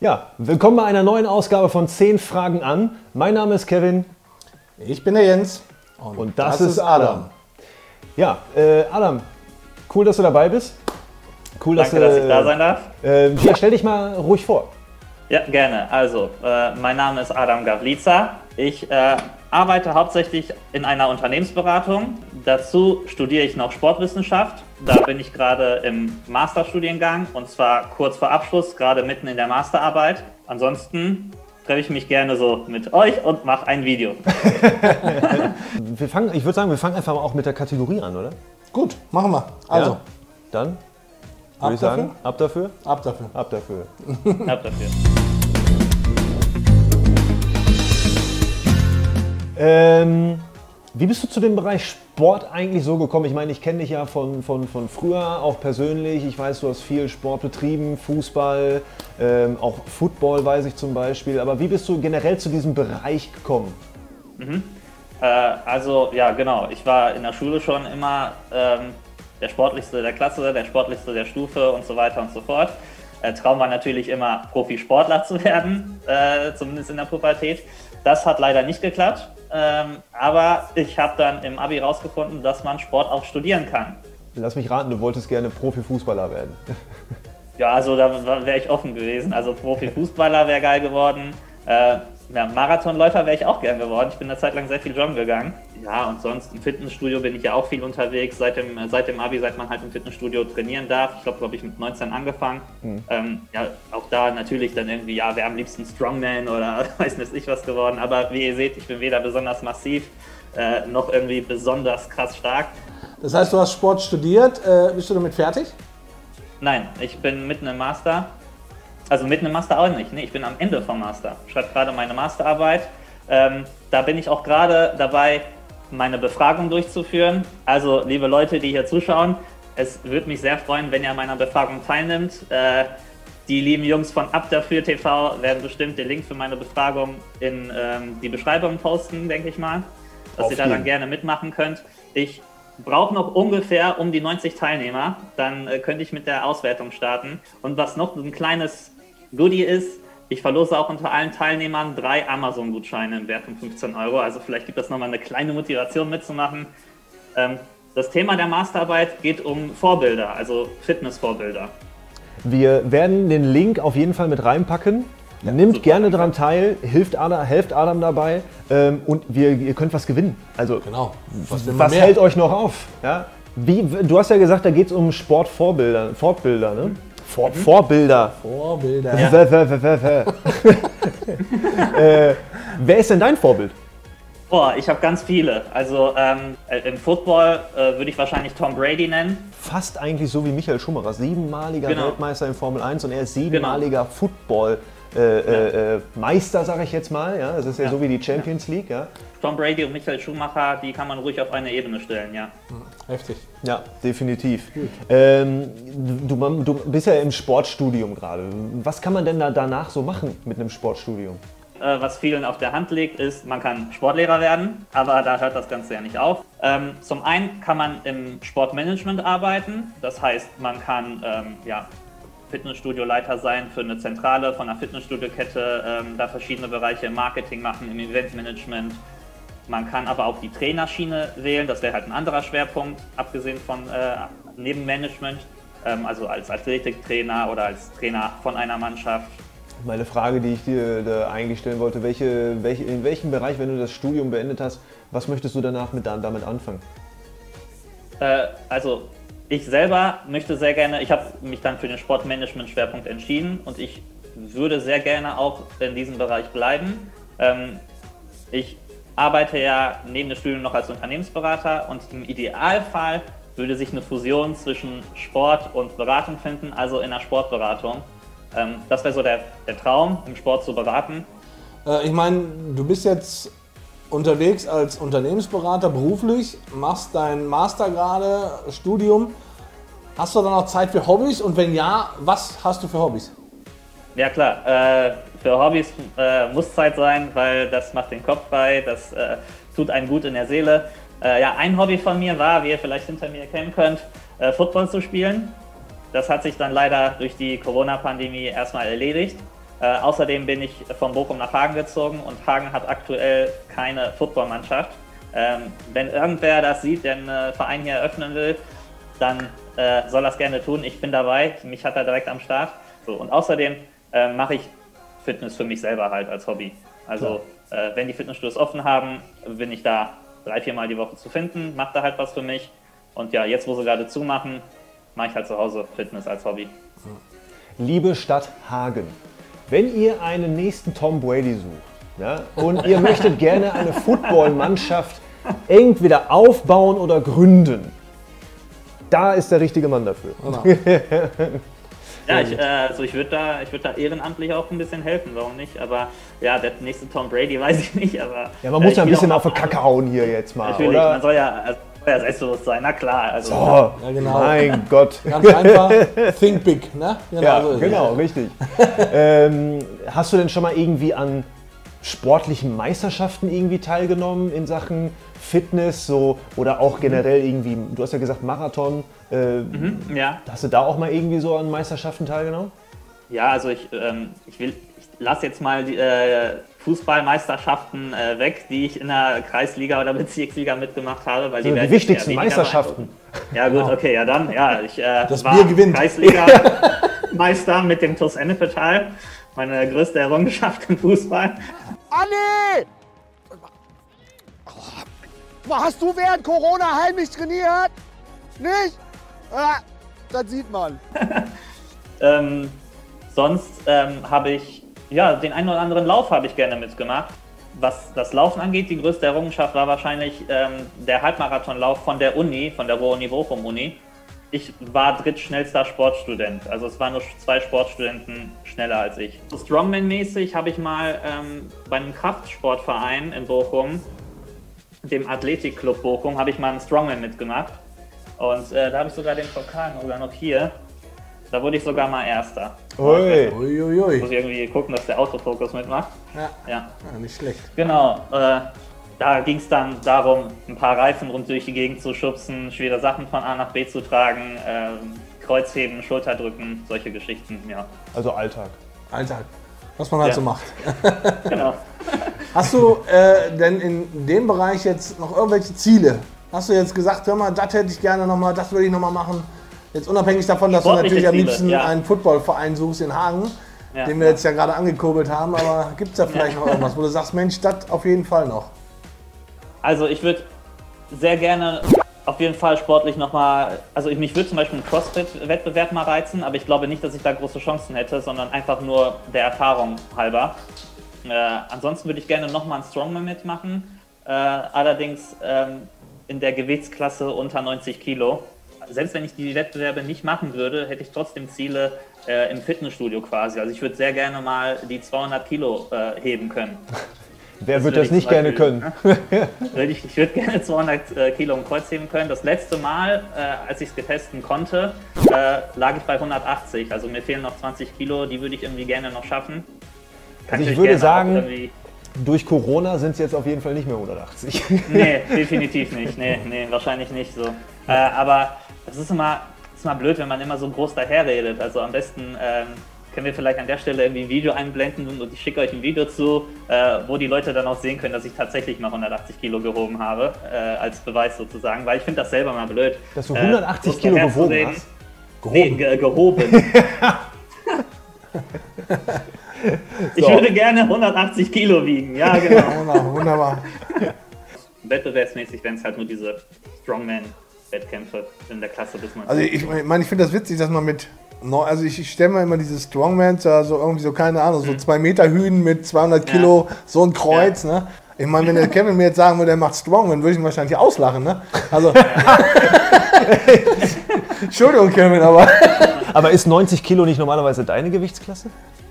Ja, willkommen bei einer neuen Ausgabe von 10 Fragen an. Mein Name ist Kevin. Ich bin der Jens. Und das ist Adam. Ja, Adam, cool, dass du dabei bist. Cool, Danke, dass ich da sein darf. Ja, stell dich mal ruhig vor. Ja, gerne. Also, mein Name ist Adam Gawlica. Ich arbeite hauptsächlich in einer Unternehmensberatung. Dazu studiere ich noch Sportwissenschaft. Da bin ich gerade im Masterstudiengang und zwar kurz vor Abschluss, gerade mitten in der Masterarbeit. Ansonsten treffe ich mich gerne so mit euch und mache ein Video. Ich würde sagen, wir fangen einfach mal auch mit der Kategorie an, oder? Gut, machen wir. Also, ja, dann würde ich sagen, ab dafür? Ab dafür. Ab dafür. Ab dafür. Wie bist du zu dem Bereich Sport eigentlich so gekommen? Ich meine, ich kenne dich ja von früher, auch persönlich. Ich weiß, du hast viel Sport betrieben, Fußball, auch Football weiß ich zum Beispiel. Aber wie bist du generell zu diesem Bereich gekommen? Also, ja, genau. Ich war in der Schule schon immer der Sportlichste der Klasse, der Sportlichste der Stufe und so weiter und so fort. Traum war natürlich immer, Profisportler zu werden, zumindest in der Pubertät. Das hat leider nicht geklappt. Aber ich habe dann im Abi rausgefunden, dass man Sport auch studieren kann. Lass mich raten, du wolltest gerne Profifußballer werden. Ja, also da wäre ich offen gewesen. Also Profifußballer wäre geil geworden. Marathonläufer wäre ich auch gern geworden. Ich bin eine Zeit lang sehr viel joggen gegangen. Ja, und sonst im Fitnessstudio bin ich ja auch viel unterwegs. Seit dem Abi, seit man halt im Fitnessstudio trainieren darf. Ich glaube, ich mit 19 angefangen. Ja, auch da natürlich dann irgendwie, ja, wäre am liebsten Strongman oder weiß nicht ich was geworden. Aber wie ihr seht, ich bin weder besonders massiv noch irgendwie besonders krass stark. Das heißt, du hast Sport studiert. Bist du damit fertig? Nein, ich bin mitten im Master. Also mitten im Master auch nicht. Nee, ich bin am Ende vom Master. Ich schreibe gerade meine Masterarbeit. Da bin ich auch gerade dabei, meine Befragung durchzuführen. Also, liebe Leute, die hier zuschauen, es würde mich sehr freuen, wenn ihr an meiner Befragung teilnimmt. Die lieben Jungs von Ab dafür TV werden bestimmt den Link für meine Befragung in die Beschreibung posten, denke ich mal. Dass ihr da dann gerne mitmachen könnt. Ich brauche noch ungefähr um die 90 Teilnehmer. Dann könnte ich mit der Auswertung starten. Und was noch ein kleines Goodie ist, ich verlose auch unter allen Teilnehmern 3 Amazon-Gutscheine im Wert von 15 €. Also vielleicht gibt das nochmal eine kleine Motivation mitzumachen. Das Thema der Masterarbeit geht um Vorbilder, also Fitnessvorbilder. Wir werden den Link auf jeden Fall mit reinpacken. Ja, nimmt super, gerne daran teil, helft Adam dabei und ihr könnt was gewinnen. Also genau. Was hält euch noch auf? Ja? Du hast ja gesagt, da geht es um Fortbilder, ne? Vorbilder. Vorbilder. Ja. Wer ist denn dein Vorbild? Boah, ich habe ganz viele. Also im Football würde ich wahrscheinlich Tom Brady nennen. Fast eigentlich so wie Michael Schumacher, 7-maliger Weltmeister in Formel 1 und er ist 7-maliger Football-Meister, sage ich jetzt mal. Ja? Das ist ja so wie die Champions League. Ja? Tom Brady und Michael Schumacher, die kann man ruhig auf eine Ebene stellen, ja. Heftig. Ja, definitiv. Du bist ja im Sportstudium gerade. Was kann man denn da danach so machen mit einem Sportstudium? Was vielen auf der Hand liegt, ist, man kann Sportlehrer werden, aber da hört das Ganze ja nicht auf. Zum einen kann man im Sportmanagement arbeiten, das heißt, man kann Fitnessstudio-Leiter sein für eine Zentrale von einer Fitnessstudio-Kette, da verschiedene Bereiche im Marketing machen, im Eventmanagement. Man kann aber auch die Trainerschiene wählen, das wäre halt ein anderer Schwerpunkt, abgesehen von neben Management, also als Athletiktrainer oder als Trainer von einer Mannschaft. Meine Frage, die ich dir da eigentlich stellen wollte, in welchem Bereich, wenn du das Studium beendet hast, was möchtest du danach damit anfangen? Also ich selber möchte sehr gerne, ich habe mich dann für den Sportmanagement-Schwerpunkt entschieden und ich würde sehr gerne auch in diesem Bereich bleiben. Ich arbeite ja neben dem Studium noch als Unternehmensberater und im Idealfall würde sich eine Fusion zwischen Sport und Beratung finden, also in der Sportberatung. Das wäre so der Traum, im Sport zu beraten. Ich meine, du bist jetzt unterwegs als Unternehmensberater beruflich, machst dein Master gerade, Studium. Hast du dann auch Zeit für Hobbys? Und wenn ja, was hast du für Hobbys? Ja klar, für Hobbys muss Zeit sein, weil das macht den Kopf frei, das tut einen gut in der Seele. Ja, ein Hobby von mir war, wie ihr vielleicht hinter mir erkennen könnt, Football zu spielen. Das hat sich dann leider durch die Corona-Pandemie erstmal erledigt. Außerdem bin ich von Bochum nach Hagen gezogen und Hagen hat aktuell keine Footballmannschaft. Wenn irgendwer das sieht, der einen Verein hier eröffnen will, dann soll das gerne tun. Ich bin dabei, mich hat er direkt am Start. So, und außerdem mache ich Fitness für mich selber halt als Hobby. Also wenn die Fitnessstudios offen haben, bin ich da 3-4 Mal die Woche zu finden, mache da halt was für mich. Und ja, jetzt wo sie gerade zumachen, mache ich halt zu Hause Fitness als Hobby. Liebe Stadt Hagen, wenn ihr einen nächsten Tom Brady sucht, ja, und ihr möchtet gerne eine Footballmannschaft entweder aufbauen oder gründen, da ist der richtige Mann dafür. Ja, ich würde da ehrenamtlich auch ein bisschen helfen, warum nicht? Aber ja, der nächste Tom Brady weiß ich nicht, aber... Ja, man muss ja ein bisschen auf die Kacke hauen hier jetzt mal, natürlich, oder? Man soll ja selbstbewusst sein, na klar. Also, So, Ja, genau. mein Gott. Ganz einfach, think big, ne? Genau, Ja, so ist es. genau, richtig. Hast du denn schon mal irgendwie an sportlichen Meisterschaften irgendwie teilgenommen in Sachen Fitness so, oder auch generell irgendwie, du hast ja gesagt Marathon, ja. hast du da auch mal irgendwie so an Meisterschaften teilgenommen? Ja, also ich lasse jetzt mal die Fußballmeisterschaften weg, die ich in der Kreisliga oder Bezirksliga mitgemacht habe, weil So, die werden wichtigsten ja weniger Meisterschaften. Ja gut, okay, ja dann, ja, ich Das war Bier gewinnt. Kreisliga-Meister mit dem TuS Ennepetal, meine größte Errungenschaft im Fußball. Anni! Hast du während Corona heimlich trainiert? Nicht? Ja, das sieht man. Sonst habe ich, ja, den einen oder anderen Lauf habe ich gerne mitgemacht. Was das Laufen angeht, die größte Errungenschaft war wahrscheinlich der Halbmarathonlauf von der Uni, von der Ruhr-Uni Bochum-Uni. Ich war drittschnellster Sportstudent, also es waren nur 2 Sportstudenten schneller als ich. So Strongman-mäßig habe ich mal bei einem Kraftsportverein in Bochum, dem Athletikclub Bochum, habe ich mal einen Strongman mitgemacht. Und da habe ich sogar den Pokal sogar noch hier. Da wurde ich sogar mal Erster. Ui. Uiuiui. Muss ich irgendwie gucken, dass der Autofokus mitmacht. Ja. Ja, Ja, nicht schlecht. genau. Da ging es dann darum, ein paar Reifen rund durch die Gegend zu schubsen, schwere Sachen von A nach B zu tragen, Kreuzheben, Schulterdrücken, solche Geschichten, ja. Also Alltag. Alltag. Was man halt Ja. so macht. Genau. Hast du denn in dem Bereich jetzt noch irgendwelche Ziele? Hast du jetzt gesagt, hör mal, das hätte ich gerne nochmal, das würde ich nochmal machen? Jetzt unabhängig davon, dass Sportliche du natürlich am Ziele, liebsten ja. einen Footballverein suchst in Hagen, Ja. den wir jetzt ja gerade angekurbelt haben, aber gibt es da vielleicht noch irgendwas, wo du sagst, Mensch, das auf jeden Fall noch? Also ich würde sehr gerne auf jeden Fall sportlich nochmal, also mich würde zum Beispiel ein CrossFit-Wettbewerb mal reizen, aber ich glaube nicht, dass ich da große Chancen hätte, sondern einfach nur der Erfahrung halber. Ansonsten würde ich gerne nochmal einen Strongman mitmachen, allerdings in der Gewichtsklasse unter 90 Kilo. Selbst wenn ich die Wettbewerbe nicht machen würde, hätte ich trotzdem Ziele im Fitnessstudio quasi. Also ich würde sehr gerne mal die 200 Kilo heben können. Wer wird würde das ich nicht zum gerne Beispiel- können? Ich würde gerne 200 Kilo im Kreuz heben können. Das letzte Mal, als ich es getesten konnte, lag ich bei 180. Also mir fehlen noch 20 Kilo, die würde ich irgendwie gerne noch schaffen. Kann Also ich natürlich würde gerne auch sagen, irgendwie- durch Corona sind es jetzt auf jeden Fall nicht mehr 180. Nee, definitiv nicht. Nee, wahrscheinlich nicht so. Aber es ist immer blöd, wenn man immer so groß daherredet. Also am besten können wir vielleicht an der Stelle irgendwie ein Video einblenden und ich schicke euch ein Video zu, wo die Leute dann auch sehen können, dass ich tatsächlich mal 180 Kilo gehoben habe, als Beweis sozusagen, weil ich finde das selber mal blöd. Dass du 180 groß Kilo daherzureden. gewogen hast? Nee, gehoben. Ich würde gerne 180 Kilo wiegen, ja genau. Wunderbar. Wettbewerbsmäßig wären es halt nur diese Strongman-Wettkämpfe in der Klasse bis 90. Also ich meine, ich finde das witzig, dass man mit, also ich stelle mir immer diese Strongmans, da so irgendwie so, keine Ahnung, so 2 Meter Hünen mit 200 Kilo, so ein Kreuz, ne? Ich meine, wenn der Kevin mir jetzt sagen würde, der macht Strongman, würde ich ihn wahrscheinlich auslachen, ne? Also, Entschuldigung, Kevin, aber... Aber ist 90 Kilo nicht normalerweise deine Gewichtsklasse?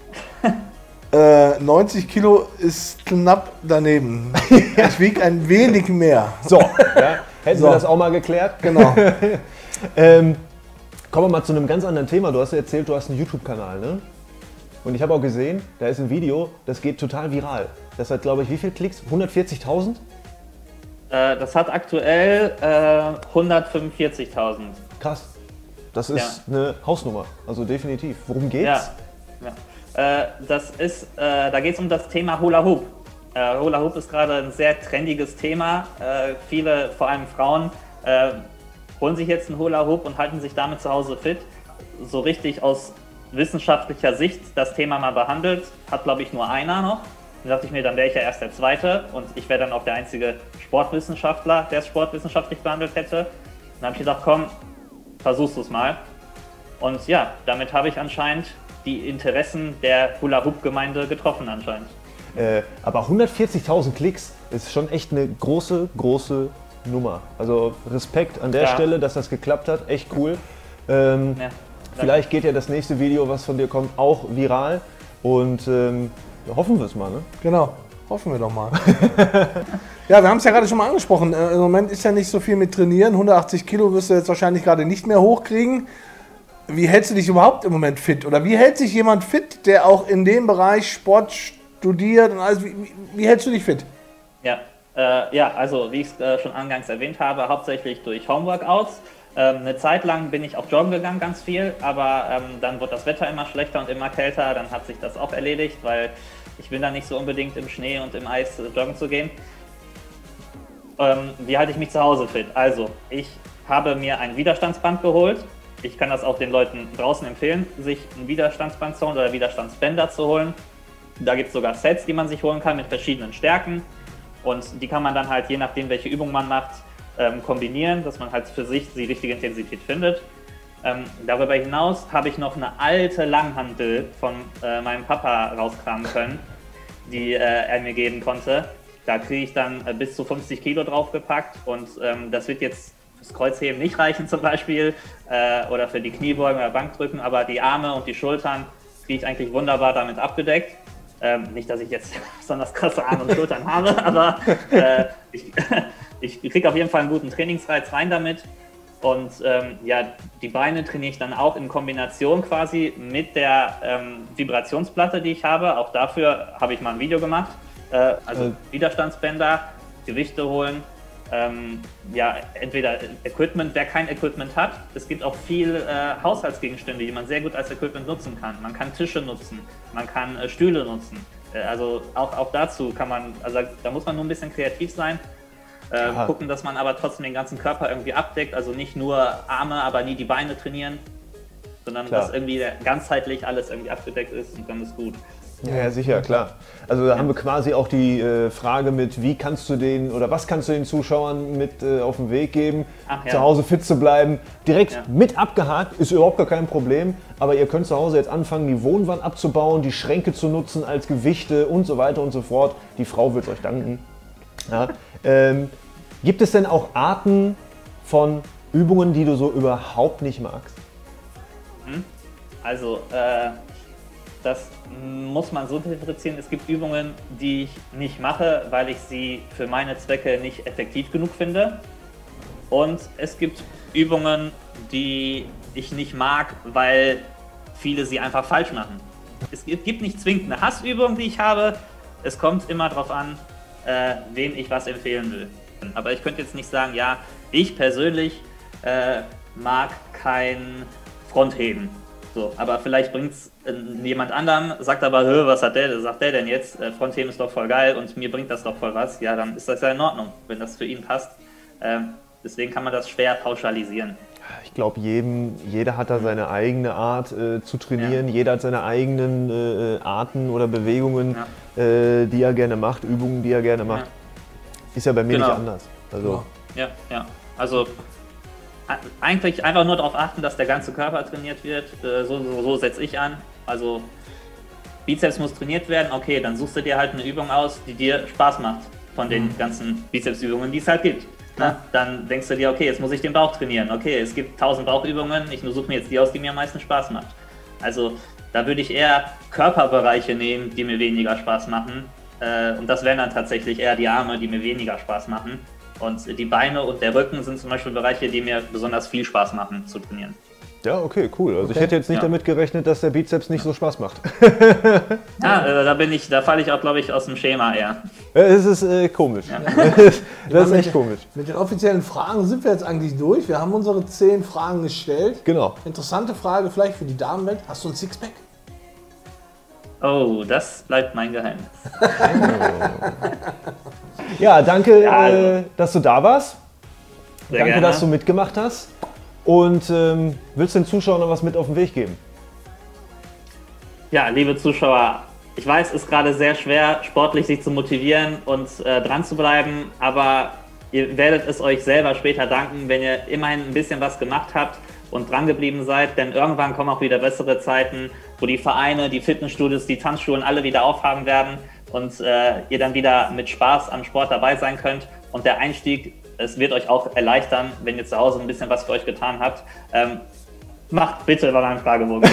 90 Kilo ist knapp daneben. Ich wiege ein wenig mehr. So, ja, hätten So. wir das auch mal geklärt. Genau. Kommen wir mal zu einem ganz anderen Thema. Du hast ja erzählt, du hast einen YouTube-Kanal, ne? Und ich habe auch gesehen, da ist ein Video, das geht total viral. Das hat, glaube ich, wie viel Klicks? 140.000? Das hat aktuell 145.000. Krass. Das ist eine Hausnummer, also definitiv. Worum geht's? Ja. Da geht es um das Thema Hula Hoop. Hula Hoop ist gerade ein sehr trendiges Thema. Viele, vor allem Frauen, holen sich jetzt einen Hula Hoop und halten sich damit zu Hause fit. So richtig aus wissenschaftlicher Sicht das Thema mal behandelt, hat glaube ich nur einer noch. Dann dachte ich mir, dann wäre ich ja erst der Zweite und ich wäre dann auch der einzige Sportwissenschaftler, der es sportwissenschaftlich behandelt hätte. Dann habe ich gedacht, komm, versuchst du es mal. Und ja, damit habe ich anscheinend die Interessen der Hula-Hoop-Gemeinde getroffen anscheinend. Aber 140.000 Klicks ist schon echt eine große, große Nummer. Also Respekt an der Stelle, dass das geklappt hat, echt cool. Vielleicht geht ja das nächste Video, was von dir kommt, auch viral und hoffen wir es mal, ne? Genau, hoffen wir doch mal. Ja, wir haben es ja gerade schon mal angesprochen. Im Moment ist ja nicht so viel mit Trainieren. 180 Kilo wirst du jetzt wahrscheinlich gerade nicht mehr hochkriegen. Wie hältst du dich überhaupt im Moment fit? Oder wie hält sich jemand fit, der auch in dem Bereich Sport studiert und alles? Wie hältst du dich fit? Ja, also wie ich es schon angangs erwähnt habe, hauptsächlich durch Homeworkouts. Eine Zeit lang bin ich auch joggen gegangen, ganz viel, aber dann wird das Wetter immer schlechter und immer kälter, dann hat sich das auch erledigt, weil ich bin da nicht so unbedingt im Schnee und im Eis joggen zu gehen. Wie halte ich mich zu Hause fit? Also, ich habe mir ein Widerstandsband geholt. Ich kann das auch den Leuten draußen empfehlen, sich ein Widerstandsband zu holen oder Widerstandsbänder zu holen. Da gibt es sogar Sets, die man sich holen kann mit verschiedenen Stärken. Und die kann man dann halt, je nachdem, welche Übung man macht, kombinieren, dass man halt für sich die richtige Intensität findet. Darüber hinaus habe ich noch eine alte Langhantel von meinem Papa rauskramen können, die er mir geben konnte. Da kriege ich dann bis zu 50 Kilo draufgepackt und das wird jetzt fürs Kreuzheben nicht reichen zum Beispiel oder für die Kniebeugen oder Bankdrücken, aber die Arme und die Schultern kriege ich eigentlich wunderbar damit abgedeckt. Nicht, dass ich jetzt besonders krasse Arme und Schultern habe, aber ich kriege auf jeden Fall einen guten Trainingsreiz rein damit. Und ja, die Beine trainiere ich dann auch in Kombination quasi mit der Vibrationsplatte, die ich habe. Auch dafür habe ich mal ein Video gemacht. Also Widerstandsbänder, Gewichte holen, ja, entweder Equipment, wer kein Equipment hat. Es gibt auch viel Haushaltsgegenstände, die man sehr gut als Equipment nutzen kann. Man kann Tische nutzen, man kann Stühle nutzen. Also auch dazu kann man, also da muss man nur ein bisschen kreativ sein. Gucken, dass man aber trotzdem den ganzen Körper irgendwie abdeckt, also nicht nur Arme, aber nie die Beine trainieren, sondern dass irgendwie ganzheitlich alles irgendwie abgedeckt ist und dann ist gut. Ja, sicher, klar. Also da haben wir quasi auch die Frage mit, wie kannst du den oder was kannst du den Zuschauern mit auf den Weg geben, zu Hause fit zu bleiben. Direkt mit abgehakt, ist überhaupt gar kein Problem, aber ihr könnt zu Hause jetzt anfangen, die Wohnwand abzubauen, die Schränke zu nutzen als Gewichte und so weiter und so fort. Die Frau wird euch danken. Ja. Gibt es denn auch Arten von Übungen, die du so überhaupt nicht magst? Also, das muss man so differenzieren. Es gibt Übungen, die ich nicht mache, weil ich sie für meine Zwecke nicht effektiv genug finde. Und es gibt Übungen, die ich nicht mag, weil viele sie einfach falsch machen. Es gibt nicht zwingend eine Hassübung, die ich habe. Es kommt immer darauf an, wem ich was empfehlen will. Aber ich könnte jetzt nicht sagen, ja, ich persönlich mag kein Frontheben. So, aber vielleicht bringt es jemand anderem, sagt aber, was sagt der denn jetzt? Frontheben ist doch voll geil und mir bringt das doch voll was. Ja, dann ist das ja in Ordnung, wenn das für ihn passt. Deswegen kann man das schwer pauschalisieren. Ich glaube, jeder hat da seine eigene Art zu trainieren, jeder hat seine eigenen Arten oder Bewegungen, die er gerne macht, Übungen, die er gerne macht. Ist ja bei mir nicht anders. Also. Ja. Also eigentlich einfach nur darauf achten, dass der ganze Körper trainiert wird. So setze ich an. Also Bizeps muss trainiert werden, okay, dann suchst du dir halt eine Übung aus, die dir Spaß macht von den ganzen Bizepsübungen, die es halt gibt. Na, dann denkst du dir, okay, jetzt muss ich den Bauch trainieren. Okay, es gibt 1000 Bauchübungen, ich suche mir jetzt die aus, die mir am meisten Spaß macht. Also da würde ich eher Körperbereiche nehmen, die mir weniger Spaß machen. Und das wären dann tatsächlich eher die Arme, die mir weniger Spaß machen. Und die Beine und der Rücken sind zum Beispiel Bereiche, die mir besonders viel Spaß machen zu trainieren. Ja, okay, cool. Also ich hätte jetzt nicht damit gerechnet, dass der Bizeps nicht so Spaß macht. Da falle ich auch, glaube ich, aus dem Schema eher. Es ist komisch. Ja. Das ist echt komisch. Mit den offiziellen Fragen sind wir jetzt eigentlich durch. Wir haben unsere 10 Fragen gestellt. Genau. Interessante Frage vielleicht für die Damenwelt. Hast du ein Sixpack? Oh, das bleibt mein Geheimnis. Ja, danke, Ja. dass du da warst. Sehr Danke, gerne. dass du mitgemacht hast. Und willst du den Zuschauern noch was mit auf den Weg geben? Ja, liebe Zuschauer, ich weiß, es ist gerade sehr schwer, sportlich sich zu motivieren und dran zu bleiben, aber ihr werdet es euch selber später danken, wenn ihr immerhin ein bisschen was gemacht habt und dran geblieben seid, denn irgendwann kommen auch wieder bessere Zeiten, wo die Vereine, die Fitnessstudios, die Tanzschulen alle wieder aufhaben werden und ihr dann wieder mit Spaß am Sport dabei sein könnt und der Einstieg, es wird euch auch erleichtern, wenn ihr zu Hause ein bisschen was für euch getan habt. Macht bitte mal einen Fragebogen.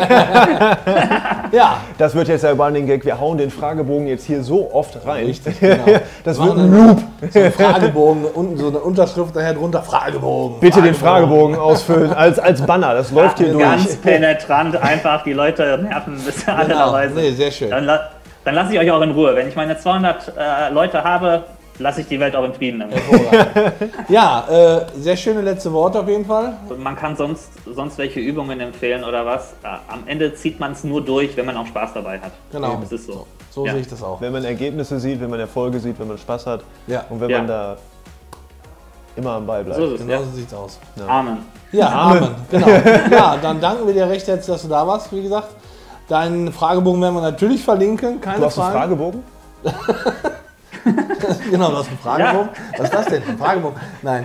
Ja, Das wird jetzt der Running Gag. Wir hauen den Fragebogen jetzt hier so oft rein. richtig, genau. Das Wir wird machen ein Loop. So ein Fragebogen, unten so eine Unterschrift daher drunter, Fragebogen. Bitte den Fragebogen ausfüllen als Banner. Das läuft hier durch. Ganz penetrant, einfach die Leute nerven, bis alle Genau, dabei sind. nee, sehr schön. Dann lasse ich euch auch in Ruhe. Wenn ich meine 200 Leute habe, lasse ich die Welt auch in Frieden damit. Ja, sehr schöne letzte Worte auf jeden Fall. Man kann sonst welche Übungen empfehlen oder was. Am Ende zieht man es nur durch, wenn man auch Spaß dabei hat. Genau. Das ist so. So Ja. sehe ich das auch. Wenn man Ergebnisse sieht, wenn man Erfolge sieht, wenn man Spaß hat Ja. und wenn Ja. man da immer am Ball bleibt. So ist es, Genau ja. so sieht's aus. Amen. Ja, Amen. Amen. Genau. Ja, dann danken wir dir recht herzlich, dass du da warst, wie gesagt. Deinen Fragebogen werden wir natürlich verlinken, keine Du hast einen Frage. Fragebogen? Genau, du hast einen Fragebogen. Was ist das denn? Ein Fragebogen? Nein.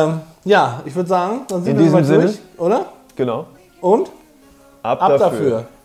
Ja, ich würde sagen, dann sind In wir diesem mal Sinne. durch, oder? Genau. Und Ab ab dafür. dafür.